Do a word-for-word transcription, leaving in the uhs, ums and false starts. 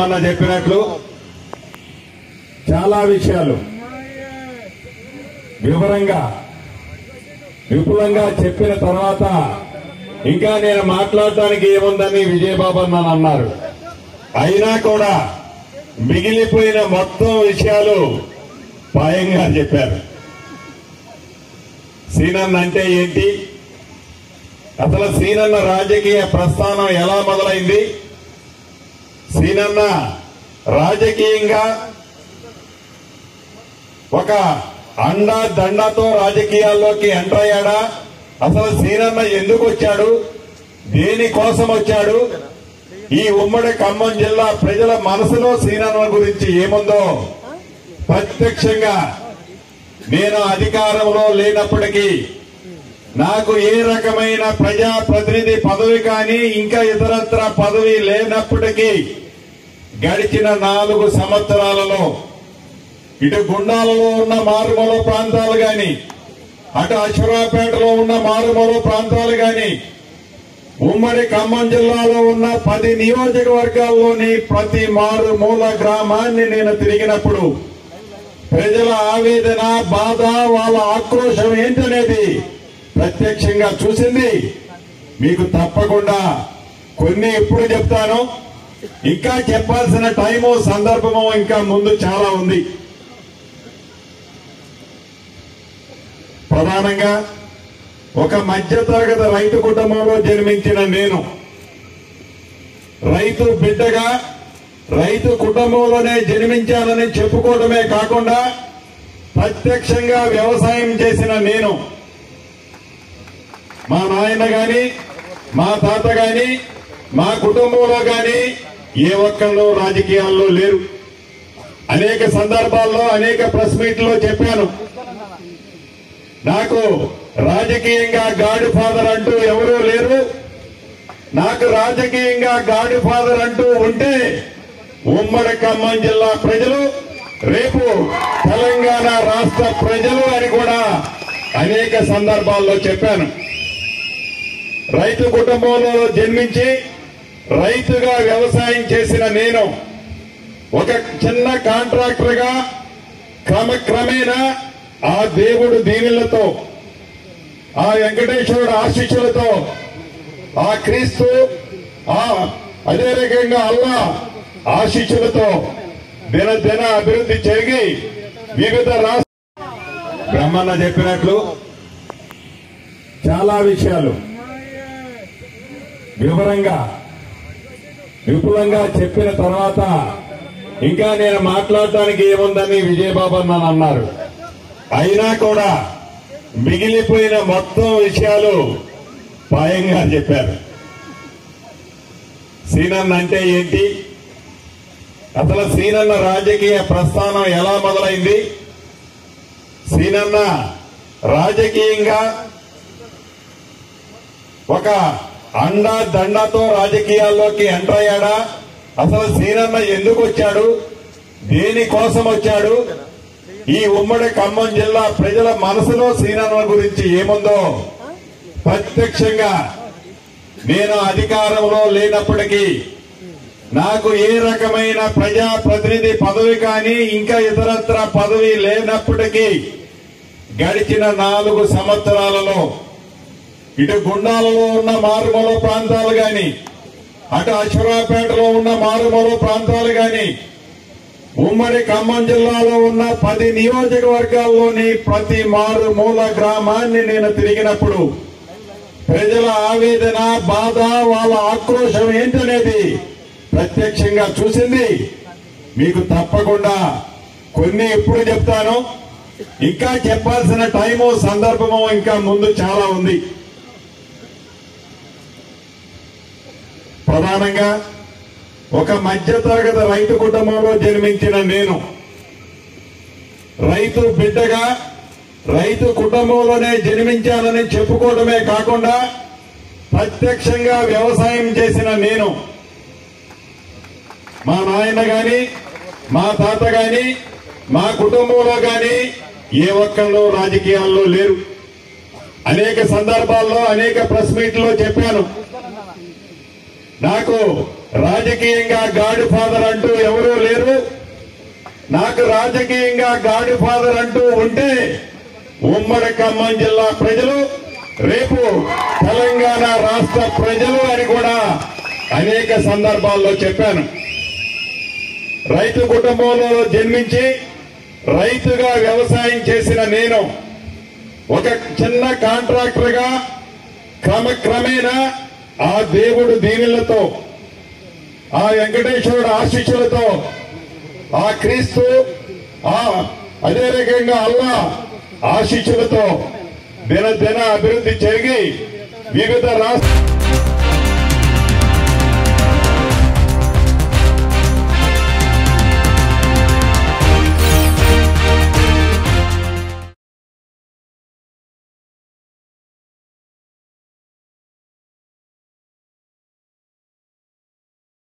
బ్రహ్మన్న చెప్పినట్లు చాలా విషయాలు వివరంగా విపులంగా చెప్పిన తర్వాత ఇంకా నేను మాట్లాడటానికి ఏముందని విజయబాబు అన్న అన్నారు. అయినా కూడా మిగిలిపోయిన మొత్తం విషయాలు పాయంగా చెప్పారు. సీనన్న అంటే ఏంటి, అసలు సీనన్న రాజకీయ ప్రస్థానం ఎలా మొదలైంది, సీనన్న రాజకీయంగా ఒక అండా దండాతో రాజకీయాల్లోకి ఎంటర్ అయ్యాడా, అసలు సీనన్న ఎందుకు వచ్చాడు, దేనికోసం వచ్చాడు, ఈ ఉమ్మడి ఖమ్మం జిల్లా ప్రజల మనసులో సీనన్న గురించి ఏముందో ప్రత్యక్షంగా నేను అధికారంలో లేనప్పటికీ నాకు ఏ రకమైన ప్రజా ప్రతినిధి పదవి కానీ ఇంకా ఇతరత్ర పదవి లేనప్పటికీ గడిచిన నాలుగు సంవత్సరాలలో ఇటు గుండాలలో ఉన్న మారుమూల ప్రాంతాలు గాని, అటు అశ్వరాపేటలో ఉన్న మారుమూల ప్రాంతాలు గాని, ఉమ్మడి ఖమ్మం జిల్లాలో ఉన్న పది నియోజకవర్గాల్లోని ప్రతి మారుమూల గ్రామాన్ని నేను తిరిగినప్పుడు ప్రజల ఆవేదన, బాధ, వాళ్ళ ఆక్రోశం ఏంటనేది ప్రత్యక్షంగా చూసింది. మీకు తప్పకుండా కొన్ని ఎప్పుడు చెప్తాను, ఇంకా చెప్పాల్సిన టైము సందర్భము ఇంకా ముందు చాలా ఉంది. ప్రధానంగా ఒక మధ్యతరగతి రైతు కుటుంబంలో జన్మించిన నేను రైతు బిడ్డగా రైతు కుటుంబంలోనే జన్మించానని చెప్పుకోవడమే కాకుండా ప్రత్యక్షంగా వ్యవసాయం చేసిన నేను, మా నాయన గాని మా తాత గాని మా కుటుంబంలో గాని ఏ ఒక్కళ్ళు రాజకీయాల్లో లేరు. అనేక సందర్భాల్లో అనేక ప్రెస్ మీట్లో చెప్పాను, నాకు రాజకీయంగా గాడ్ ఫాదర్ అంటూ ఎవరూ లేరు. నాకు రాజకీయంగా గాడ్ ఫాదర్ అంటూ ఉంటే ఉమ్మడి ఖమ్మం జిల్లా ప్రజలు, రేపు తెలంగాణ రాష్ట్ర ప్రజలు అని కూడా అనేక సందర్భాల్లో చెప్పాను. రైతు కుటుంబంలో జన్మించి రైతుగా వ్యవసాయం చేసిన నేను ఒక చిన్న కాంట్రాక్టర్ గా క్రమక్రమేణా ఆ దేవుడు దీవెనలతో, ఆ వెంకటేశ్వరుడు ఆశీస్సులతో, ఆ క్రీస్తు, ఆ అదే రకంగా అల్లా ఆశీస్సులతో దినదిన అభివృద్ధి జరిగి వివిధ రాష్ట్ర బ్రహ్మన్న చెప్పినట్లు చాలా విషయాలు వివరంగా విపులంగా చెప్పిన తర్వాత ఇంకా నేను మాట్లాడటానికి ఏముందని విజయబాబు అన్న అన్నారు. అయినా కూడా మిగిలిపోయిన మొత్తం విషయాలు పాయంగా చెప్పారు. సీనన్న అంటే ఏంటి, అసలు సీనన్న రాజకీయ ప్రస్థానం ఎలా మొదలైంది, సీనన్న రాజకీయంగా ఒక అండా దండాతో రాజకీయాల్లోకి ఎంటర్ అయ్యాడా, అసలు సీనన్న ఎందుకు వచ్చాడు, దేనికోసం వచ్చాడు, ఈ ఉమ్మడి ఖమ్మం జిల్లా ప్రజల మనసులో సీనన్న గురించి ఏముందో ప్రత్యక్షంగా నేను అధికారంలో లేనప్పటికీ నాకు ఏ రకమైన ప్రజా ప్రతినిధి పదవి కానీ ఇంకా ఇతరత్ర పదవి లేనప్పటికీ గడిచిన నాలుగు సంవత్సరాలలో ఇటు గుండాలలో ఉన్న మారుమూల ప్రాంతాలు గాని, అటు అశ్వరాపేటలో ఉన్న మారుమూల ప్రాంతాలు గాని, ఉమ్మడి ఖమ్మం జిల్లాలో ఉన్న పది నియోజకవర్గాల్లోని ప్రతి మారుమూల గ్రామాన్ని నేను తిరిగినప్పుడు ప్రజల ఆవేదన, బాధ, వాళ్ళ ఆక్రోశం ఏంటనేది ప్రత్యక్షంగా చూసింది. మీకు తప్పకుండా కొన్ని ఎప్పుడు చెప్తాను, ఇంకా చెప్పాల్సిన టైము సందర్భము ఇంకా ముందు చాలా ఉంది. ప్రధానంగా ఒక మధ్యతరగతి రైతు కుటుంబంలో జన్మించిన నేను రైతు బిడ్డగా రైతు కుటుంబంలోనే జన్మించానని చెప్పుకోవడమే కాకుండా ప్రత్యక్షంగా వ్యవసాయం చేసిన నేను, మా నాయన గాని మా తాత గాని మా కుటుంబంలో గాని ఏ ఒక్కళ్ళు రాజకీయాల్లో లేరు. అనేక సందర్భాల్లో అనేక ప్రెస్ మీట్లో చెప్పాను, నాకు రాజకీయంగా గాడ్ ఫాదర్ అంటూ ఎవరూ లేరు. నాకు రాజకీయంగా గాడ్ ఫాదర్ అంటూ ఉంటే ఉమ్మడి ఖమ్మం జిల్లా ప్రజలు, రేపు తెలంగాణ రాష్ట్ర ప్రజలు అని కూడా అనేక సందర్భాల్లో చెప్పాను. రైతు కుటుంబంలో జన్మించి రైతుగా వ్యవసాయం చేసిన నేను ఒక చిన్న కాంట్రాక్టర్ గా క్రమక్రమేణా ఆ దేవుడు దీవెనలతో, ఆ వెంకటేశ్వరుడు ఆశీస్సులతో, ఆ క్రీస్తు, ఆ అదే రకంగా అల్లా ఆశీస్సులతో దినదిన అభివృద్ధి జరిగి వివిధ రాష్ట్ర